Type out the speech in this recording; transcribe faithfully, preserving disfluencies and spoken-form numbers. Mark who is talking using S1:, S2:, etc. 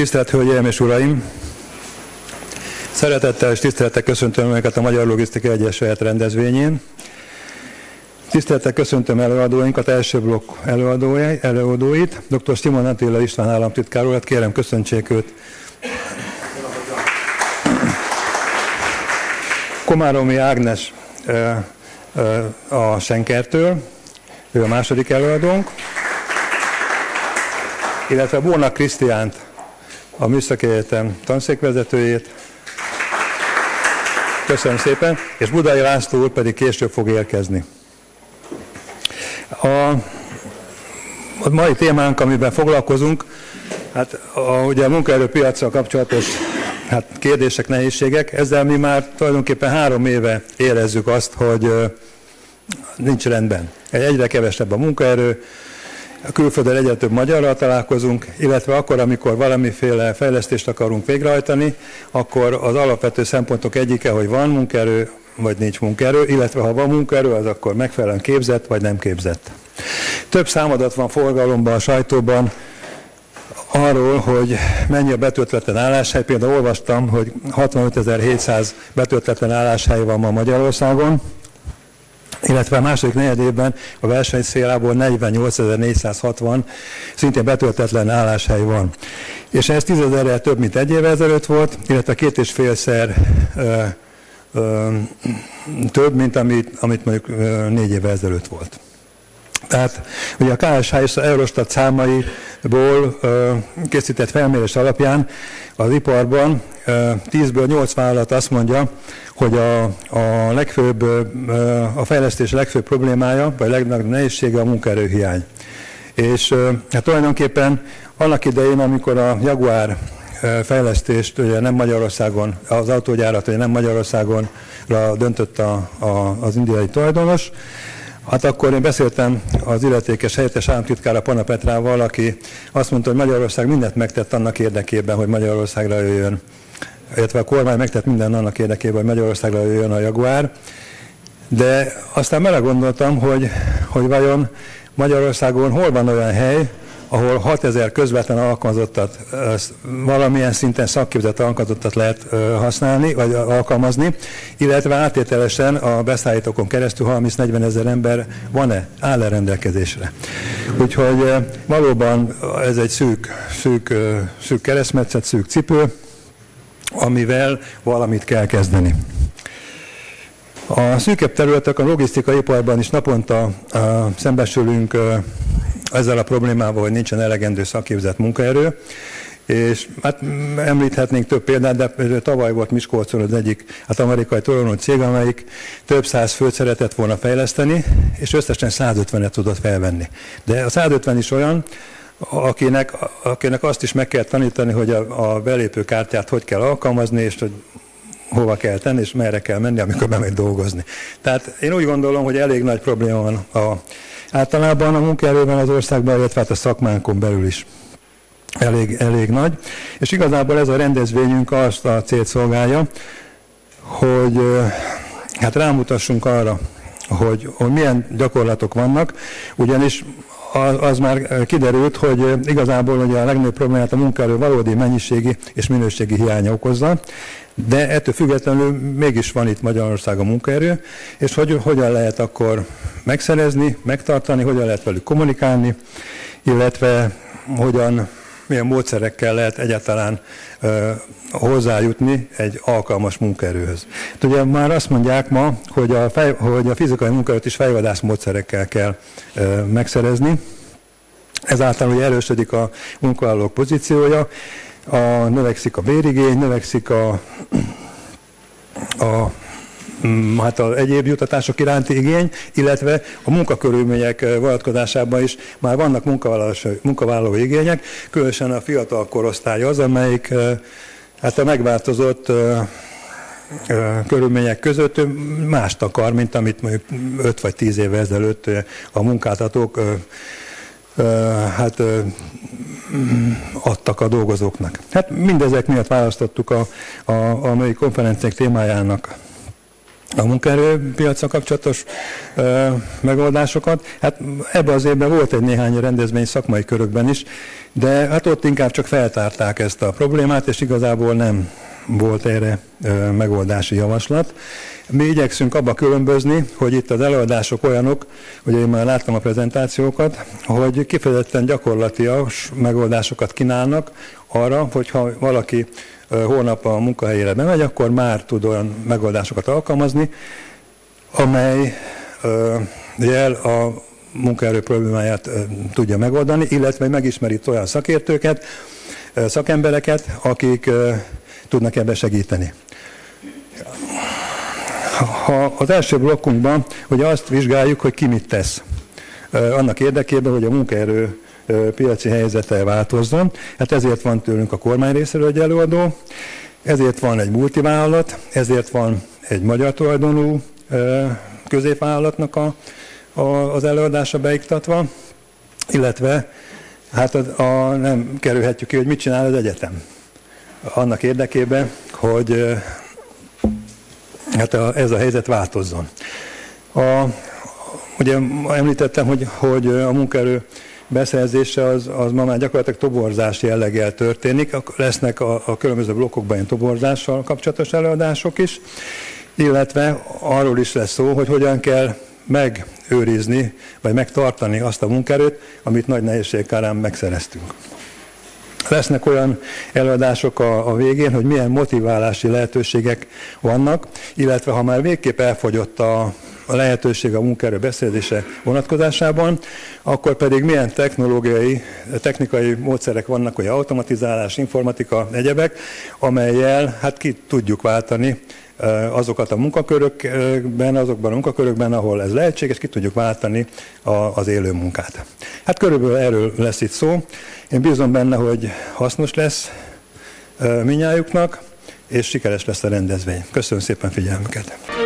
S1: Tisztelt Hölgyeim és Uraim! Szeretettel és tisztelettel köszöntöm Önöket a Magyar Logisztikai Egyesület rendezvényén. Tisztelettel köszöntöm előadóinkat, első blokk előadóit, dr. Simon Attila István államtitkár urat, kérem köszöntsék őt. Komáromi Ágnes a Senkertől, ő a második előadónk, illetve Bónak Krisztiánt, a Műszaki Egyetem tanszékvezetőjét. Köszönöm szépen, és Budai László úr pedig később fog érkezni. A, a mai témánk, amiben foglalkozunk, hát a, ugye a munkaerőpiacsal kapcsolatos hát, kérdések, nehézségek, ezzel mi már tulajdonképpen három éve érezzük azt, hogy nincs rendben. Egyre kevesebb a munkaerő, a külföldön egyre több magyarral találkozunk, illetve akkor, amikor valamiféle fejlesztést akarunk végrehajtani, akkor az alapvető szempontok egyike, hogy van munkaerő, vagy nincs munkaerő, illetve ha van munkaerő, az akkor megfelelően képzett, vagy nem képzett. Több számadat van forgalomban a sajtóban arról, hogy mennyi a betöltetlen álláshely. Például olvastam, hogy hatvanötezer-hétszáz betöltetlen álláshely van ma Magyarországon, illetve a második negyedében a versenyszélából negyvennyolcezer-négyszázhatvan szintén betöltetlen álláshely van. És ez tízezerrel több, mint egy évvel ezelőtt volt, illetve két és félszer ö, ö, több, mint amit, amit mondjuk ö, négy évvel ezelőtt volt. Tehát ugye a ká es há és az Eurostat számaiból ö, készített felmérés alapján az iparban ö, tízből nyolc vállalat azt mondja, hogy a, a legfőbb, ö, a fejlesztés legfőbb problémája, vagy legnagyobb nehézsége a munkaerőhiány. És ö, hát tulajdonképpen annak idején, amikor a Jaguar fejlesztést ugye nem Magyarországon, az autógyárat ugye nem Magyarországonra döntött a, a, az indiai tulajdonos, hát akkor én beszéltem az illetékes helyettes államtitkára, Pana Petrával, aki azt mondta, hogy Magyarország mindent megtett annak érdekében, hogy Magyarországra jöjjön, illetve a kormány megtett minden annak érdekében, hogy Magyarországra jöjjön a Jaguar, de aztán belegondoltam, hogy, hogy vajon Magyarországon hol van olyan hely, ahol hatezer közvetlen alkalmazottat, valamilyen szinten szakképzett alkalmazottat lehet használni, vagy alkalmazni, illetve áttételesen a beszállítókon keresztül harminc-negyvenezer ember van-e, áll-e rendelkezésre. Úgyhogy valóban ez egy szűk, szűk, szűk keresztmetszet, szűk cipő, amivel valamit kell kezdeni. A szűkebb területek a logisztikai iparban is naponta szembesülünk ezzel a problémával, hogy nincsen elegendő szakképzett munkaerő, és hát említhetnénk több példát, de tavaly volt Miskolcon az egyik hát amerikai tulajdonú cég, amelyik több száz főt szeretett volna fejleszteni, és összesen százötvenet tudott felvenni. De a százötven is olyan, akinek, akinek azt is meg kell tanítani, hogy a, a belépő kártyát hogy kell alkalmazni, és hogy hova kell tenni, és merre kell menni, amikor bemegy dolgozni. Tehát én úgy gondolom, hogy elég nagy probléma van a általában a munkaerőben az országban, illetve a szakmánkon belül is elég, elég nagy. És igazából ez a rendezvényünk azt a célt szolgálja, hogy hát rámutassunk arra, hogy, hogy milyen gyakorlatok vannak, ugyanis az, az már kiderült, hogy igazából ugye a legnagyobb problémát a munkaerő valódi mennyiségi és minőségi hiánya okozza, de ettől függetlenül mégis van itt Magyarországon munkaerő, és hogy, hogyan lehet akkor megszerezni, megtartani, hogyan lehet velük kommunikálni, illetve hogyan, milyen módszerekkel lehet egyáltalán ö, hozzájutni egy alkalmas munkaerőhöz. Ugye már azt mondják ma, hogy a, fej, hogy a fizikai munkaerőt is fejvadász módszerekkel kell ö, megszerezni, ezáltal ugye erősödik a munkavállalók pozíciója, a, növekszik a bérigény, növekszik a, a, hát a egyéb juttatások iránti igény, illetve a munkakörülmények vonatkozásában is már vannak munkavállaló, munkavállaló igények, különösen a fiatal korosztály az, amelyik hát a megváltozott körülmények között mást akar, mint amit mondjuk öt vagy tíz évvel ezelőtt a munkáltatók hát adtak a dolgozóknak. Hát mindezek miatt választottuk a, a, a mai konferenciák témájának a munkaerőpiacra kapcsolatos ö, megoldásokat. Hát ebben az évben volt egy néhány rendezvény szakmai körökben is, de hát ott inkább csak feltárták ezt a problémát, és igazából nem volt erre ö, megoldási javaslat. Mi igyekszünk abba különbözni, hogy itt az előadások olyanok, ugye én már láttam a prezentációkat, hogy kifejezetten gyakorlatias megoldásokat kínálnak arra, hogyha valaki holnap a munkahelyére bemegy, akkor már tud olyan megoldásokat alkalmazni, amely jel a munkaerő problémáját tudja megoldani, illetve megismeri olyan szakértőket, szakembereket, akik tudnak ebben segíteni. Ha az első blokkunkban ugye azt vizsgáljuk, hogy ki mit tesz annak érdekében, hogy a munkaerő piaci helyzete változzon. Hát ezért van tőlünk a kormány részéről egy előadó, ezért van egy multivállalat, ezért van egy magyar tulajdonú középvállalatnak a, a, az előadása beiktatva, illetve hát a, a, nem kerülhetjük ki, hogy mit csinál az egyetem. Annak érdekében, hogy hát a, ez a helyzet változzon. A, ugye említettem, hogy, hogy a munkaerő beszerzése az, az ma már gyakorlatilag toborzás jelleggel történik. Lesznek a, a különböző blokkokban ilyen toborzással kapcsolatos előadások is, illetve arról is lesz szó, hogy hogyan kell megőrizni, vagy megtartani azt a munkaerőt, amit nagy nehézség kárán megszereztünk. Lesznek olyan előadások a, a végén, hogy milyen motiválási lehetőségek vannak, illetve ha már végképp elfogyott a, a lehetőség a munkaerő beszerzése vonatkozásában, akkor pedig milyen technológiai, technikai módszerek vannak, hogy automatizálás, informatika, egyebek, amellyel hát ki tudjuk váltani azokat a munkakörökben, azokban a munkakörökben, ahol ez lehetséges, ki tudjuk váltani a, az élő munkát. Hát körülbelül erről lesz itt szó. Én bízom benne, hogy hasznos lesz minnyájuknak, és sikeres lesz a rendezvény. Köszönöm szépen figyelmüket!